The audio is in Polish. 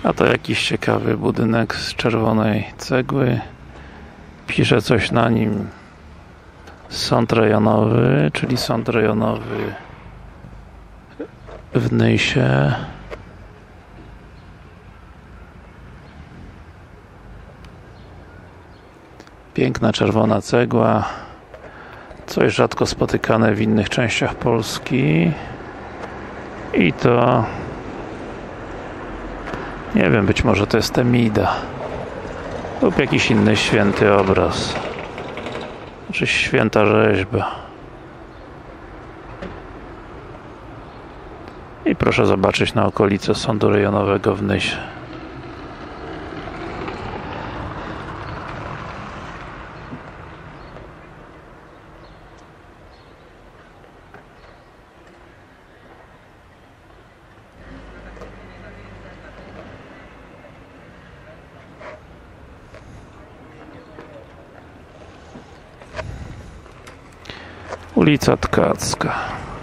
A to jakiś ciekawy budynek z czerwonej cegły. Pisze coś na nim Sąd rejonowy, czyli sąd rejonowy w Nysie. Piękna czerwona cegła. Coś rzadko spotykane w innych częściach Polski. I to nie wiem, być może to jest Temida lub jakiś inny święty obraz, czy święta rzeźba. I proszę zobaczyć na okolice sądu rejonowego w Nysie. Ulica Tkacka.